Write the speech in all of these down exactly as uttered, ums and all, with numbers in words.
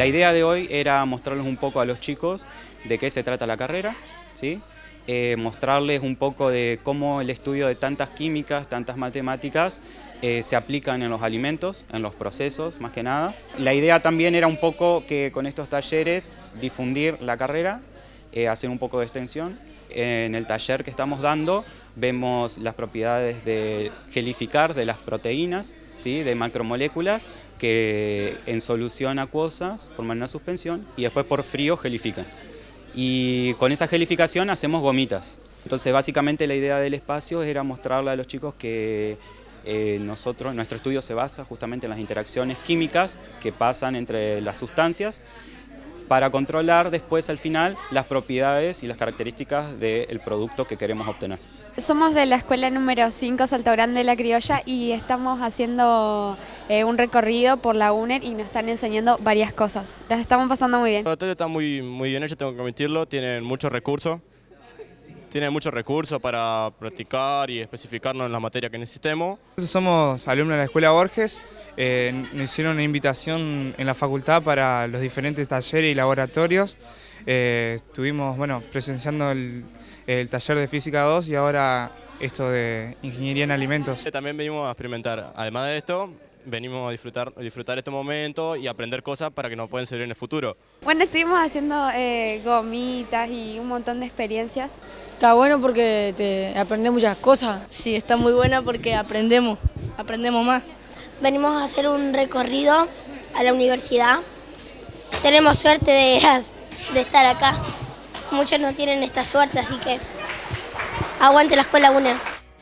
La idea de hoy era mostrarles un poco a los chicos de qué se trata la carrera, ¿sí? Eh, mostrarles un poco de cómo el estudio de tantas químicas, tantas matemáticas, eh, se aplican en los alimentos, en los procesos, más que nada. La idea también era un poco que con estos talleres difundir la carrera, eh, hacer un poco de extensión. En el taller que estamos dando vemos las propiedades de gelificar de las proteínas, ¿sí? De macromoléculas que en solución acuosa forman una suspensión y después por frío gelifican. Y con esa gelificación hacemos gomitas. Entonces básicamente la idea del espacio era mostrarle a los chicos que eh, nosotros, nuestro estudio se basa justamente en las interacciones químicas que pasan entre las sustancias para controlar después al final las propiedades y las características del producto que queremos obtener. Somos de la escuela número cinco, Salto Grande de la Criolla, y estamos haciendo eh, un recorrido por la U N E R y nos están enseñando varias cosas. Las estamos pasando muy bien. El laboratorio está muy, muy bien hecho, tengo que admitirlo, tienen muchos recursos. Tienen muchos recursos para practicar y especificarnos en la materia que necesitemos. Somos alumnos de la Escuela Borges, eh, nos hicieron una invitación en la facultad para los diferentes talleres y laboratorios. Eh, estuvimos bueno, presenciando el, el taller de Física dos y ahora esto de Ingeniería en Alimentos. También venimos a experimentar, además de esto, venimos a disfrutar, a disfrutar este momento y aprender cosas para que nos puedan servir en el futuro. Bueno, estuvimos haciendo eh, gomitas y un montón de experiencias. Está bueno porque te aprendes muchas cosas. Sí, está muy buena porque aprendemos, aprendemos más. Venimos a hacer un recorrido a la universidad. Tenemos suerte de, de estar acá. Muchos no tienen esta suerte, así que aguante la escuela U N E R.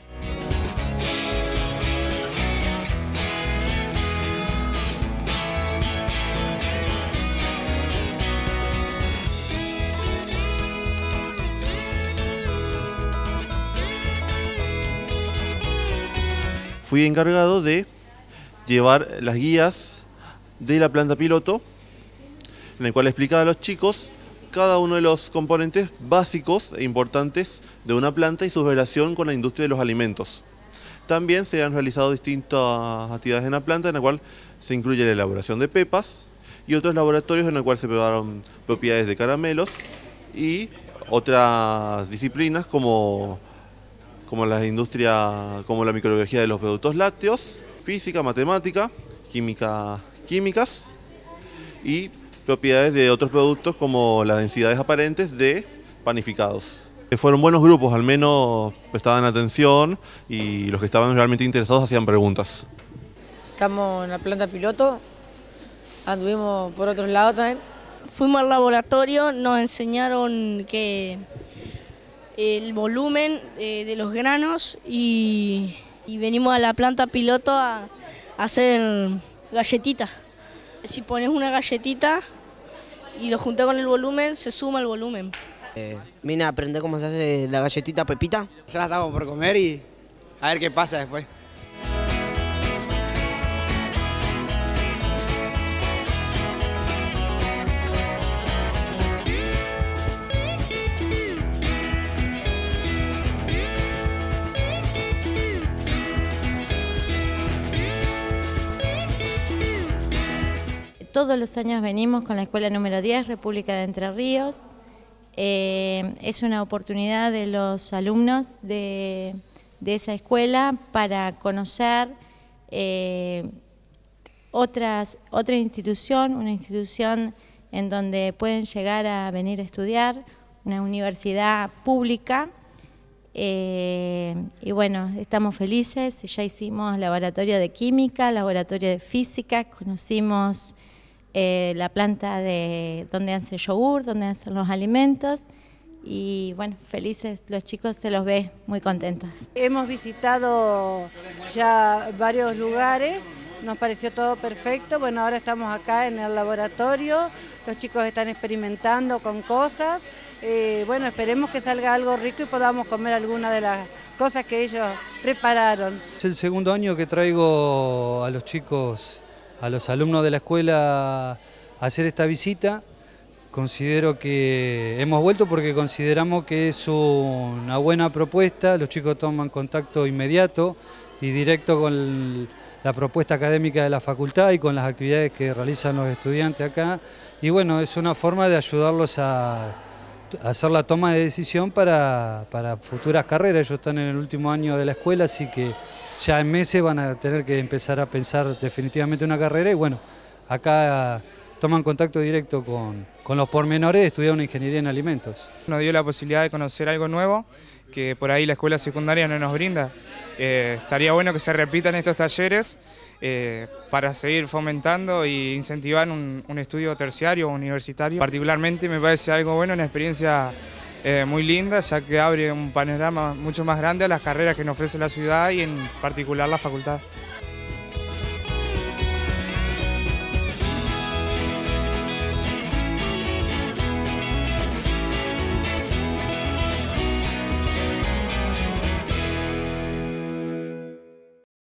Fui encargado de llevar las guías de la planta piloto, en el cual explicaba a los chicos cada uno de los componentes básicos e importantes de una planta y su relación con la industria de los alimentos. También se han realizado distintas actividades en la planta, en la cual se incluye la elaboración de pepas y otros laboratorios en el cual se probaron propiedades de caramelos y otras disciplinas como como la industria, como la microbiología de los productos lácteos, física, matemática, química, químicas y propiedades de otros productos como las densidades aparentes de panificados. Fueron buenos grupos, al menos prestaban atención y los que estaban realmente interesados hacían preguntas. Estamos en la planta piloto, anduvimos por otros lados también. Fuimos al laboratorio, nos enseñaron que el volumen eh, de los granos y, y venimos a la planta piloto a, a hacer galletitas. Si pones una galletita y lo juntas con el volumen, se suma el volumen. Eh, vine a aprender cómo se hace la galletita Pepita. Ya la estamos por comer y a ver qué pasa después. Todos los años venimos con la escuela número diez, República de Entre Ríos. Eh, es una oportunidad de los alumnos de, de esa escuela para conocer eh, otras, otra institución, una institución en donde pueden llegar a venir a estudiar, una universidad pública. Eh, y bueno, estamos felices, ya hicimos laboratorio de química, laboratorio de física, conocimos Eh, la planta de donde hace yogur, donde hacen los alimentos y bueno, felices, los chicos se los ve muy contentos. Hemos visitado ya varios lugares, nos pareció todo perfecto, bueno, ahora estamos acá en el laboratorio, los chicos están experimentando con cosas, eh, bueno, esperemos que salga algo rico y podamos comer alguna de las cosas que ellos prepararon. Es el segundo año que traigo a los chicos, a los alumnos de la escuela a hacer esta visita. Considero que hemos vuelto porque consideramos que es una buena propuesta, los chicos toman contacto inmediato y directo con la propuesta académica de la facultad y con las actividades que realizan los estudiantes acá. Y bueno, es una forma de ayudarlos a, a hacer la toma de decisión para, para futuras carreras. Ellos están en el último año de la escuela, así que ya en meses van a tener que empezar a pensar definitivamente una carrera y bueno, acá toman contacto directo con, con los pormenores de estudiar una ingeniería en alimentos. Nos dio la posibilidad de conocer algo nuevo que por ahí la escuela secundaria no nos brinda. Eh, estaría bueno que se repitan estos talleres eh, para seguir fomentando e incentivar un, un estudio terciario o universitario. Particularmente me parece algo bueno, una experiencia eh, muy linda, ya que abre un panorama mucho más grande a las carreras que nos ofrece la ciudad y en particular la facultad.